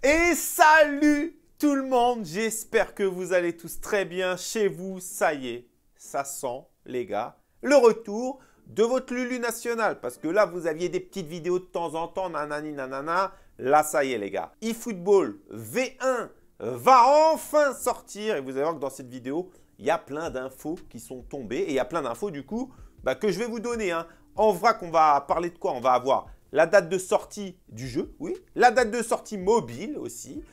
Et salut tout le monde, j'espère que vous allez tous très bien chez vous. Ça y est, ça sent les gars, le retour de votre Lulu national. Parce que là, vous aviez des petites vidéos de temps en temps, nanani nanana. Là, ça y est les gars, eFootball V1 va enfin sortir. Et vous allez voir que dans cette vidéo, il y a plein d'infos qui sont tombées. Et il y a plein d'infos du coup que je vais vous donner. En vrac, on va parler de quoi? On va avoir la date de sortie du jeu, oui, la date de sortie mobile aussi,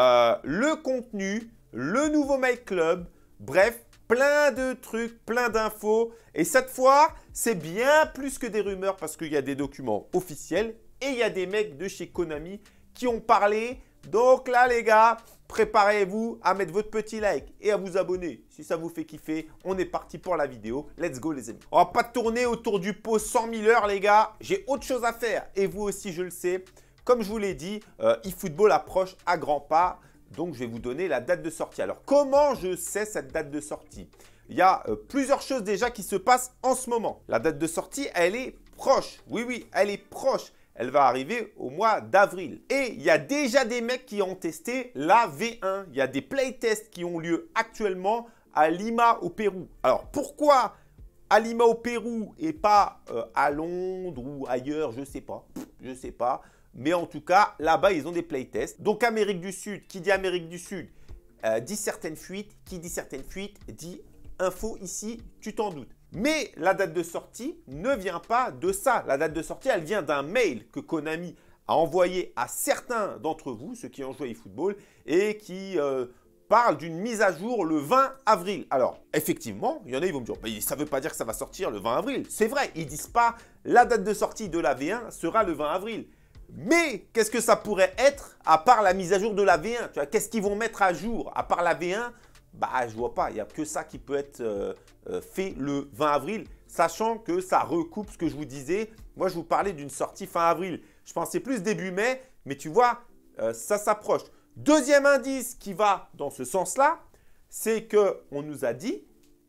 le contenu, le nouveau My Club, bref, plein de trucs, plein d'infos. Et cette fois, c'est bien plus que des rumeurs parce qu'il y a des documents officiels et il y a des mecs de chez Konami qui ont parlé. Donc là, les gars, préparez-vous à mettre votre petit like et à vous abonner si ça vous fait kiffer. On est parti pour la vidéo. Let's go les amis. On va pas tourner autour du pot 100 000 heures les gars. J'ai autre chose à faire et vous aussi je le sais. Comme je vous l'ai dit, eFootball approche à grands pas. Donc je vais vous donner la date de sortie. Alors comment je sais cette date de sortie? Il y a plusieurs choses déjà qui se passent en ce moment. La date de sortie, elle est proche. Oui, elle est proche. Elle va arriver au mois d'avril. Et il y a déjà des mecs qui ont testé la V1. Il y a des playtests qui ont lieu actuellement à Lima au Pérou. Alors pourquoi à Lima au Pérou et pas à Londres ou ailleurs? Je ne sais pas. Je ne sais pas. Mais en tout cas, là-bas, ils ont des playtests. Donc Amérique du Sud, qui dit Amérique du Sud, dit certaines fuites. Qui dit certaines fuites, dit info ici, tu t'en doutes. Mais la date de sortie ne vient pas de ça. La date de sortie, elle vient d'un mail que Konami a envoyé à certains d'entre vous, ceux qui ont joué à eFootball, et qui parle d'une mise à jour le 20 avril. Alors, effectivement, il y en a, ils vont me dire, ça ne veut pas dire que ça va sortir le 20 avril. C'est vrai, ils ne disent pas la date de sortie de la V1 sera le 20 avril. Mais qu'est-ce que ça pourrait être à part la mise à jour de la V1? Qu'est-ce qu'ils vont mettre à jour à part la V1? Je ne vois pas, il n'y a que ça qui peut être fait le 20 avril, sachant que ça recoupe ce que je vous disais. Moi, je vous parlais d'une sortie fin avril. Je pensais plus début mai, mais tu vois, ça s'approche. Deuxième indice qui va dans ce sens-là, c'est qu'on nous a dit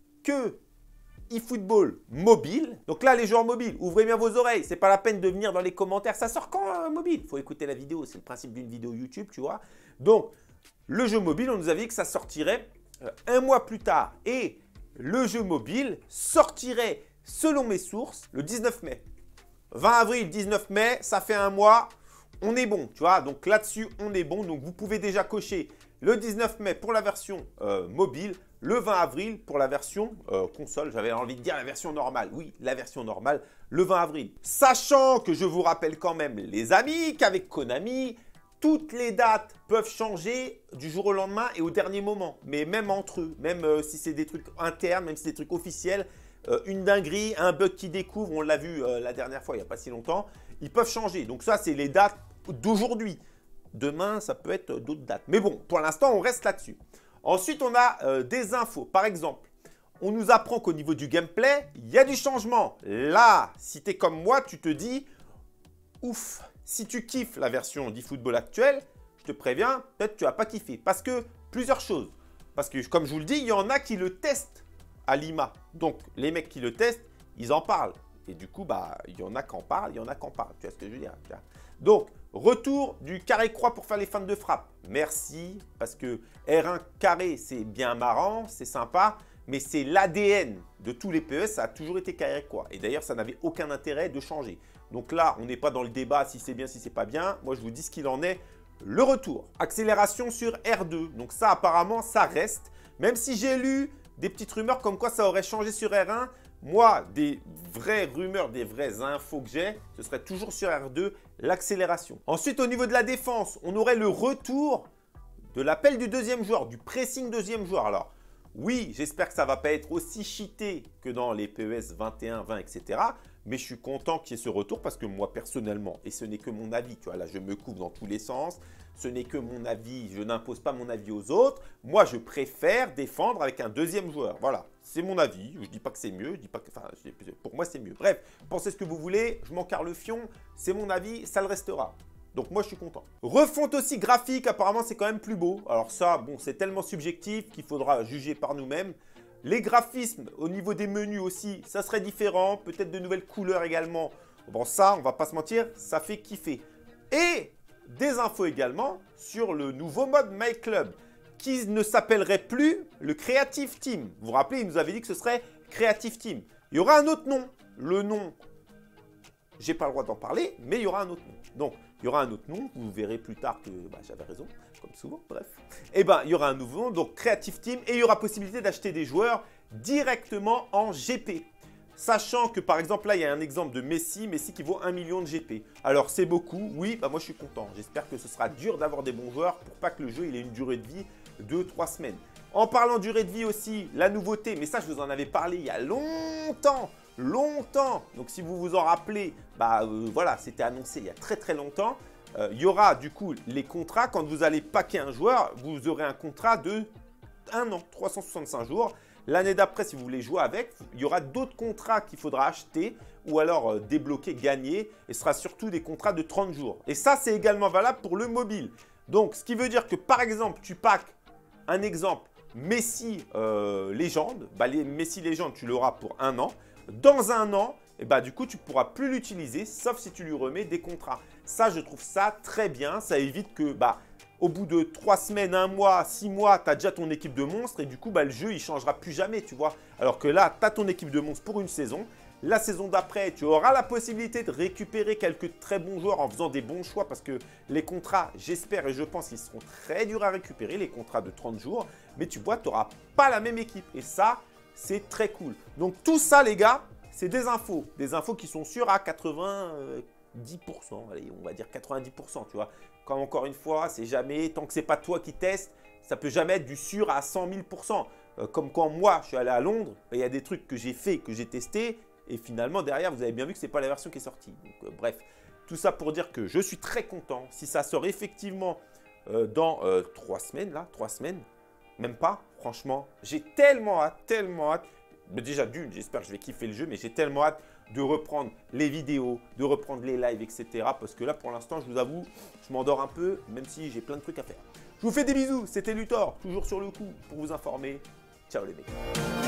que eFootball mobile, donc là, les joueurs mobiles, ouvrez bien vos oreilles. Ce n'est pas la peine de venir dans les commentaires. Ça sort quand mobile? Il faut écouter la vidéo, c'est le principe d'une vidéo YouTube, tu vois. Donc, le jeu mobile, on nous avait dit que ça sortirait un mois plus tard. Et le jeu mobile sortirait, selon mes sources, le 19 mai. 20 avril, 19 mai, ça fait un mois. On est bon, tu vois. Donc là-dessus, on est bon. Donc vous pouvez déjà cocher le 19 mai pour la version mobile, le 20 avril pour la version console. J'avais envie de dire la version normale. Oui, la version normale, le 20 avril. Sachant que je vous rappelle quand même, les amis, qu'avec Konami, toutes les dates peuvent changer du jour au lendemain et au dernier moment. Mais même entre eux, même si c'est des trucs internes, même si c'est des trucs officiels, une dinguerie, un bug qui découvre, on l'a vu la dernière fois, il n'y a pas si longtemps, ils peuvent changer. Donc ça, c'est les dates d'aujourd'hui. Demain, ça peut être d'autres dates. Mais bon, pour l'instant, on reste là-dessus. Ensuite, on a des infos. Par exemple, on nous apprend qu'au niveau du gameplay, il y a du changement. Là, si tu es comme moi, tu te dis, ouf. Si tu kiffes la version d'eFootball actuelle, je te préviens, peut-être que tu vas pas kiffer. Parce que plusieurs choses. Parce que comme je vous le dis, il y en a qui le testent à Lima. Donc les mecs qui le testent, ils en parlent. Et du coup, il y en a qui en parlent, il y en a qui en parlent. Tu vois ce que je veux dire? Donc, retour du carré-croix pour faire les feintes de frappe. Merci, parce que R1 carré, c'est bien marrant, c'est sympa. Mais c'est l'ADN de tous les PES, ça a toujours été carré-croix. Et d'ailleurs, ça n'avait aucun intérêt de changer. Donc là, on n'est pas dans le débat si c'est bien, si c'est pas bien. Moi, je vous dis ce qu'il en est. Le retour. Accélération sur R2. Donc ça, apparemment, ça reste. Même si j'ai lu des petites rumeurs comme quoi ça aurait changé sur R1. Moi, des vraies rumeurs, des vraies infos que j'ai, ce serait toujours sur R2, l'accélération. Ensuite, au niveau de la défense, on aurait le retour de l'appel du deuxième joueur, du pressing deuxième joueur. Alors, oui, j'espère que ça ne va pas être aussi cheaté que dans les PES 21, 20, etc. Mais je suis content qu'il y ait ce retour parce que moi, personnellement, et ce n'est que mon avis, tu vois, là, je me couvre dans tous les sens. Ce n'est que mon avis, je n'impose pas mon avis aux autres. Moi, je préfère défendre avec un deuxième joueur. Voilà, c'est mon avis. Je ne dis pas que c'est mieux, je dis pas que, enfin, pour moi, c'est mieux. Bref, pensez ce que vous voulez, je m'en carre le fion. C'est mon avis, ça le restera. Donc moi, je suis content. Refonte aussi graphique, apparemment, c'est quand même plus beau. Alors ça, bon, c'est tellement subjectif qu'il faudra juger par nous-mêmes. Les graphismes au niveau des menus aussi, ça serait différent. Peut-être de nouvelles couleurs également. Bon, ça, on va pas se mentir, ça fait kiffer. Et des infos également sur le nouveau mode My Club qui ne s'appellerait plus le Creative Team. Vous vous rappelez, il nous avait dit que ce serait Creative Team. Il y aura un autre nom. Le nom, j'ai pas le droit d'en parler, mais il y aura un autre nom. Donc, il y aura un autre nom. Vous verrez plus tard que j'avais raison, comme souvent, bref. Eh bien, il y aura un nouveau nom, donc Creative Team, et il y aura possibilité d'acheter des joueurs directement en GP. Sachant que, par exemple, là, il y a un exemple de Messi qui vaut 1 million de GP. Alors, c'est beaucoup. Oui, moi, je suis content. J'espère que ce sera dur d'avoir des bons joueurs pour pas que le jeu il ait une durée de vie de 3 semaines. En parlant de durée de vie aussi, la nouveauté, mais ça, je vous en avais parlé il y a longtemps. Donc, si vous vous en rappelez, voilà, c'était annoncé il y a très longtemps. Il y aura du coup les contrats. Quand vous allez packer un joueur, vous aurez un contrat de 1 an, 365 jours. L'année d'après, si vous voulez jouer avec, il y aura d'autres contrats qu'il faudra acheter ou alors débloquer, gagner. Et ce sera surtout des contrats de 30 jours. Et ça, c'est également valable pour le mobile. Donc, ce qui veut dire que par exemple, tu packs un exemple Messi Légende. Les Messi Légende, tu l'auras pour 1 an. Dans 1 an, du coup, tu ne pourras plus l'utiliser sauf si tu lui remets des contrats. Ça, je trouve ça très bien. Ça évite que au bout de 3 semaines, 1 mois, 6 mois, tu as déjà ton équipe de monstres et du coup, le jeu, il ne changera plus jamais, tu vois. Alors que là, tu as ton équipe de monstres pour une saison. La saison d'après, tu auras la possibilité de récupérer quelques très bons joueurs en faisant des bons choix parce que les contrats, j'espère et je pense qu'ils seront très durs à récupérer, les contrats de 30 jours. Mais tu vois, tu n'auras pas la même équipe et ça, c'est très cool. Donc, tout ça, les gars, c'est des infos qui sont sûres à 90%, allez, on va dire 90%, tu vois. Comme encore une fois, c'est jamais, tant que ce n'est pas toi qui testes, ça peut jamais être du sûr à 100 000%. Comme quand moi, je suis allé à Londres, il y a des trucs que j'ai fait, que j'ai testé, et finalement, derrière, vous avez bien vu que ce n'est pas la version qui est sortie. Donc, bref, tout ça pour dire que je suis très content. Si ça sort effectivement dans 3 semaines, là, 3 semaines, même pas, franchement, j'ai tellement hâte. Mais déjà d'une, j'espère que je vais kiffer le jeu, mais j'ai tellement hâte de reprendre les vidéos, de reprendre les lives, etc. Parce que là, pour l'instant, je vous avoue, je m'endors un peu, même si j'ai plein de trucs à faire. Je vous fais des bisous, c'était Luthor, toujours sur le coup pour vous informer. Ciao les mecs.